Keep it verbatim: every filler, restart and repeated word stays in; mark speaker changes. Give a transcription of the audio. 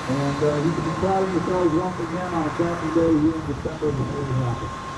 Speaker 1: And uh, you can be proud of yourselves once again on a Saturday here in December when it really happens.